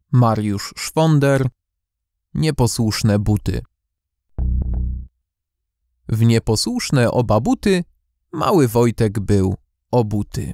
Mariusz Szwonder. Nieposłuszne buty. W nieposłuszne oba buty mały Wojtek był obuty.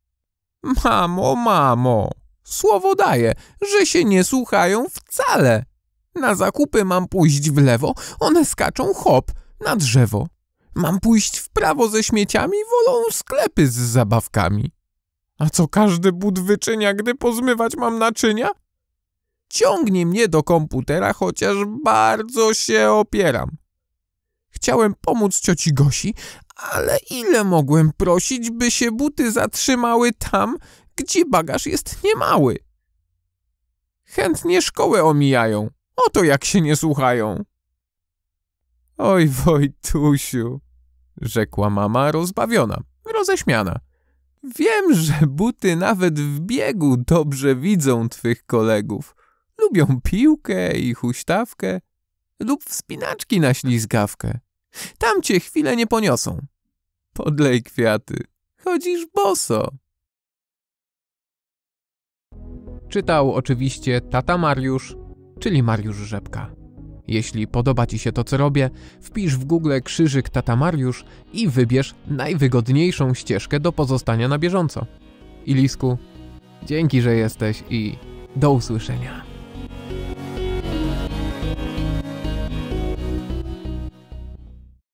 Mamo, słowo daję, że się nie słuchają wcale. Na zakupy mam pójść w lewo, one skaczą hop na drzewo. Mam pójść w prawo ze śmieciami, wolą sklepy z zabawkami. A co każdy but wyczynia, gdy pozmywać mam naczynia? Ciągnie mnie do komputera, chociaż bardzo się opieram. Chciałem pomóc cioci Gosi, ale ile mogłem prosić, by się buty zatrzymały tam, gdzie bagaż jest niemały. Chętnie szkołę omijają, oto jak się nie słuchają. Oj, Wojtusiu, rzekła mama rozbawiona, roześmiana. Wiem, że buty nawet w biegu dobrze widzą twych kolegów. Lubią piłkę i huśtawkę lub wspinaczki na ślizgawkę. Tam cię chwilę nie poniosą. Podlej kwiaty, chodzisz boso. Czytał oczywiście tata Mariusz, czyli Mariusz Rzepka. Jeśli podoba ci się to, co robię, wpisz w Google krzyżyk tata Mariusz i wybierz najwygodniejszą ścieżkę do pozostania na bieżąco. Ilisku, dzięki, że jesteś i do usłyszenia.